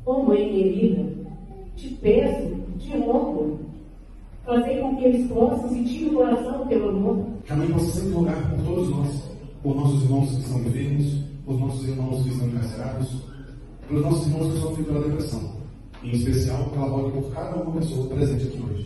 Ó Mãe querida, te peço, te rogo, fazer com que eles possam sentir no coração o teu amor. Que a Mãe possa sempre orar por todos nós, por nossos irmãos que estão enfermos, por nossos irmãos que estão encarcerados, pelos nossos irmãos que sofrem pela depressão. Em especial, que ela rogue por cada uma pessoa presente aqui hoje.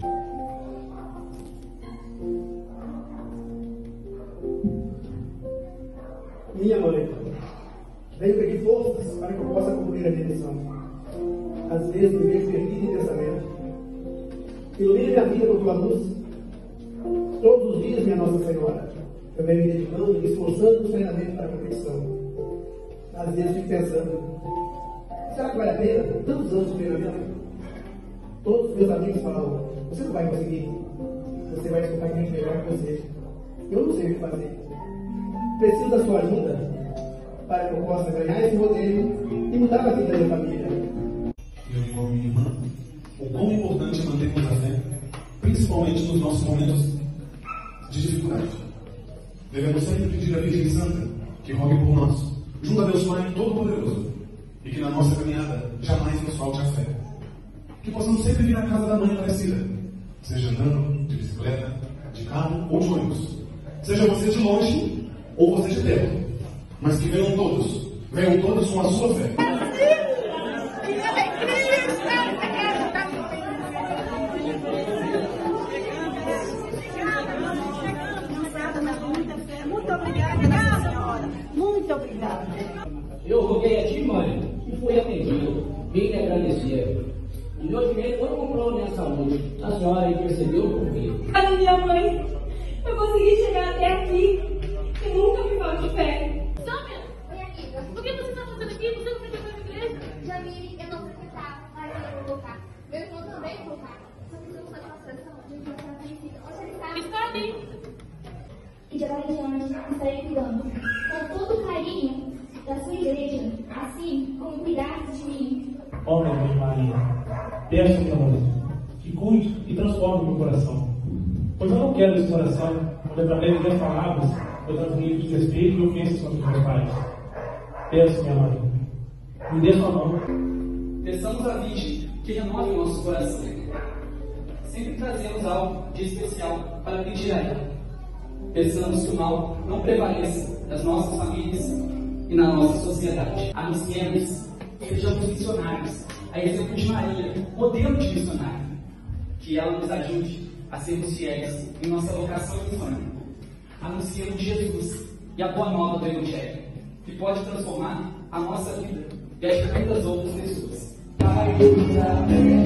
Minha mãe, venho pedir forças para que eu possa cumprir a minha missão. Às vezes me vejo perdido em pensamento. Ilumina minha vida com tua luz. Todos os dias, minha Nossa Senhora, eu venho me dedicando e me esforçando plenamente para a competição. Às vezes fico pensando, será que vale a pena tantos anos de treinamento? Todos os meus amigos falam, você não vai conseguir. Você vai escutar quem é melhor que você. Eu não sei o que fazer. Preciso da sua ajuda para que eu possa ganhar esse rodeio e mudar a vida da minha família. Eu digo a minha irmã, o quão importante é mantermos a fé, principalmente nos nossos momentos de dificuldade. Devemos sempre pedir à Virgem Santa que rogue por nós, junto a Deus Pai Todo-Poderoso, e que na nossa caminhada jamais nos falte a fé. Que possamos sempre vir à casa da Mãe Aparecida, seja andando, de bicicleta, de carro ou de ônibus. Seja você de longe ou você de perto, mas que venham todos com a sua fé. Muito obrigada, Nossa Senhora. Muito obrigada. Eu roguei a ti, mãe, e fui atendido. Vim lhe agradecer. E meu dinheiro foi comprou minha saúde. A senhora intercedeu por mim. A minha mãe, eu consegui chegar até aqui. E nunca me falta de fé. Sônia, oi amiga. O que você está fazendo aqui? Você não frequentou a igreja? Jamile, eu não frequentava, mas eu vou voltar. Meu irmão também vai voltar. Só que se eu fazer uma oração, a gente vai estar conhecida. Onde ele está? Está ali. E de agora em diante, estarei cuidando com todo o carinho da sua igreja, assim como cuidasse de mim. Ó minha Mãe Maria, peço, minha mãe, que cuide e transforme meu coração. Pois eu não quero esse coração onde através das palavras eu transmito desrespeito e ofensas contra os meus pais. Peço, minha mãe, me dê sua mão. Peçamos a Virgem que renove o nosso coração. Sempre trazemos algo de especial para pedir a ela. Peçamos que o mal não prevaleça nas nossas famílias e na nossa sociedade. Anunciemos, sejamos missionários, a exemplo de Maria, modelo de missionário. Que ela nos ajude a sermos fiéis em nossa vocação e missão. Anunciemos Jesus e a boa nova do Evangelho, que pode transformar a nossa vida e a de muitas outras pessoas. Pai,